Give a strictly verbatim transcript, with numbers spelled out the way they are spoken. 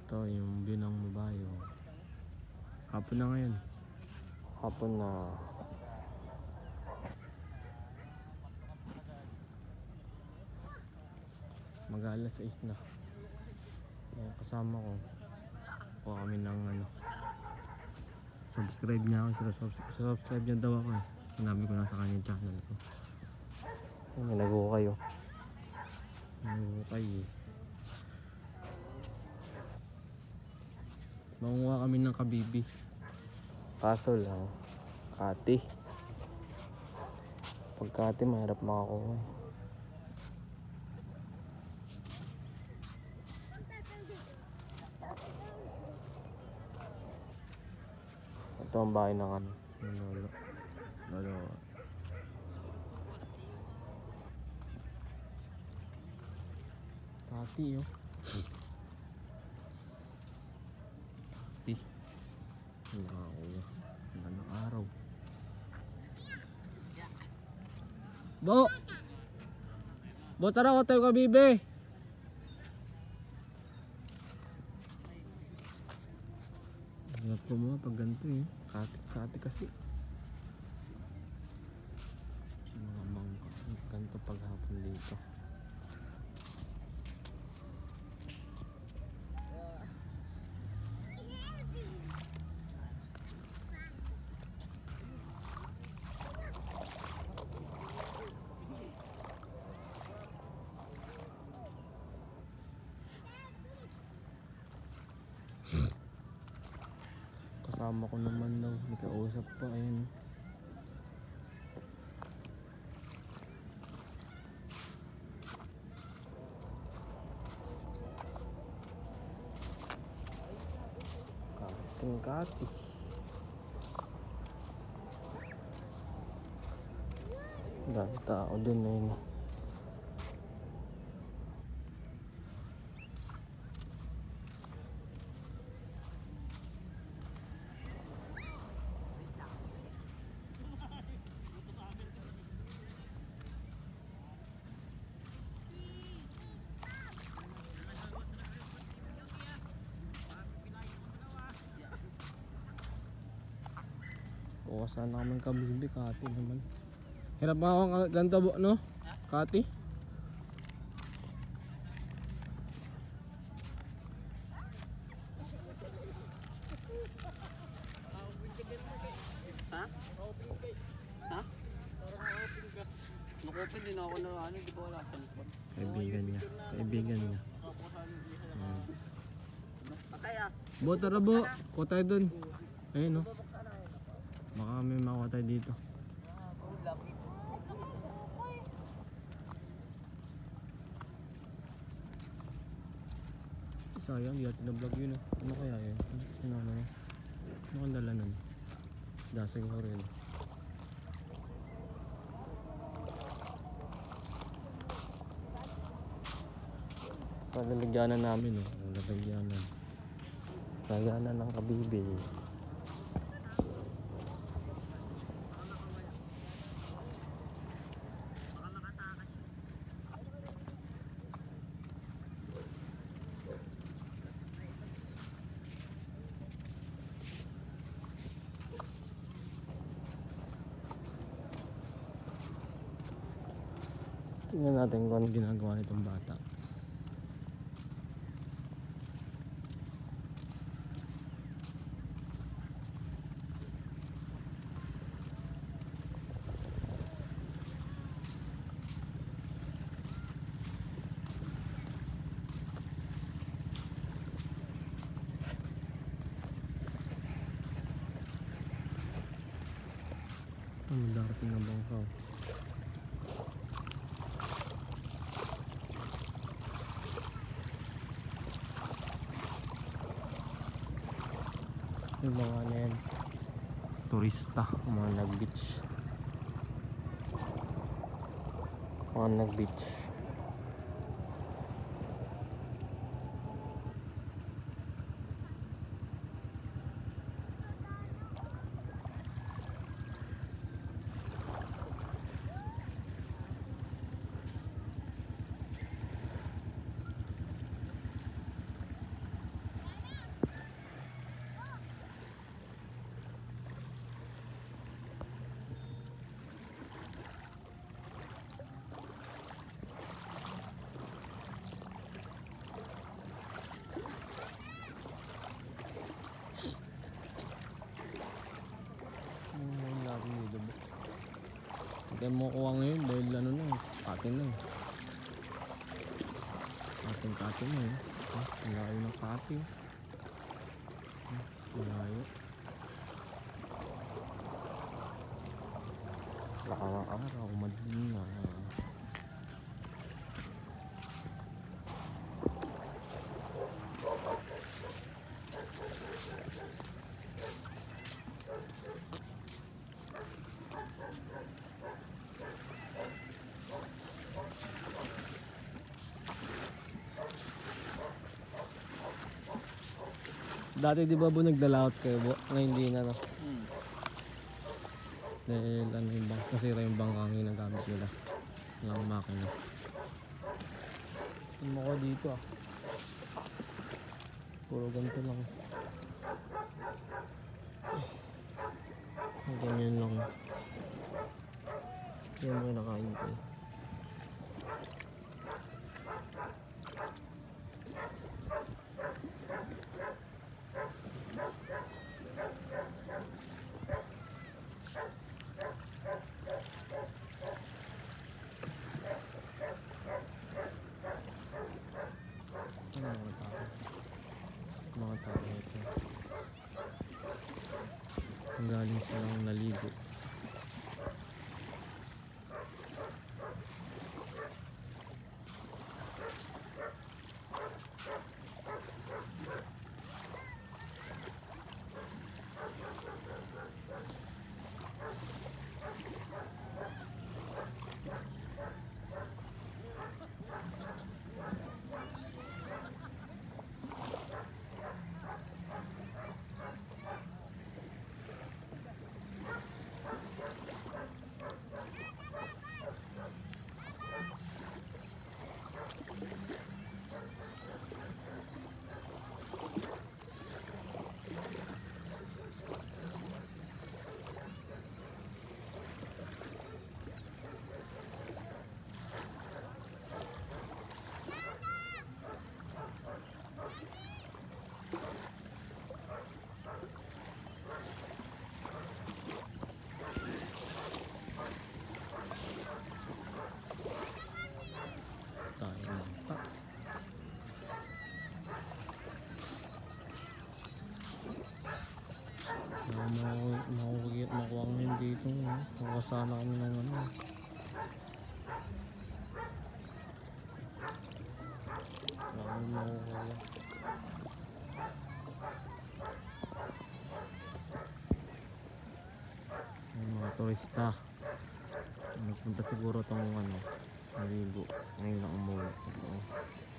Ito yung view ng Mabayo. Hapon na ngayon. Hapon na. Mag-alas sais na. Ayan, kasama ko. Kuha kami ng ano. Subscribe niya ako. Subscribe niya daw ako eh. Sinabi ko na sa kanya channel ko. Ayan, nag-ukay oh. Nag-ukay eh. Mangunguha kami ng kabibi. Kaso lang, kati. Pag kati, mahirap makakuha. Ito ang bahay ng ano, ng lolo. Lolo. Kati oh. Kati. Nakakuha. Ano araw. Bo! Bo, tara ko tayo kabibi. Hirap po mo pag ganito eh. Kati-kati kasi. Mga mangka. Ganito paghapon dito. Kasama ko naman daw, may kausap pa, ayun. Kating kati. Dahil tao din na yun. O sana naman kabibi, kati naman. Hirap ba akong ganda bo, no? Kati? Ha? Ha? Nakopin din ako na ano, di ba wala sa likod? Kaibigan niya. Kaibigan niya. Hmm. Kaya? Bo, tara bo. Kuha tayo dun. Ayun no. Baka may makuha tayo dito. Sayang, di natin na-vlog yun eh. Ano kaya yun? Ano ano yun? Ano kang dala nun? Isda siguro yun. Sa lalagyanan namin eh. Lalagyanan. Lalagyanan ng kabibi. Tingnan natin kung ano ginagawa nitong bata. Ang darating na bangkaw. Yung mga ano yan, turista, mga nag-beach, mga nag-beach. tayo makukuha ngayon dahil ano na, katin na eh. Katin katin na eh. Ah, ang layo ng katin. Ah, ang layo. Araw-araw, madilim na. Dati di ba bu nagdalaot kayo bu? Ngayon hindi na no? Hmm. Dahil ano yung bang, nasira yung bangkang ginagamit nila. Walang makina. Ano ko dito ah. Puro ganito lang. Ganyan lang. Yan mo nakain ko eh. Ano mga tao? Mga tao ito. Ang galing silang naligo. Tayo na pa. Makukigit makuha ngayon dito. Makasana kami ng ano. Marami makukuha. Yung mga turista. Nagpunta siguro tong ano. Naligo. Ngayon lang umuwi.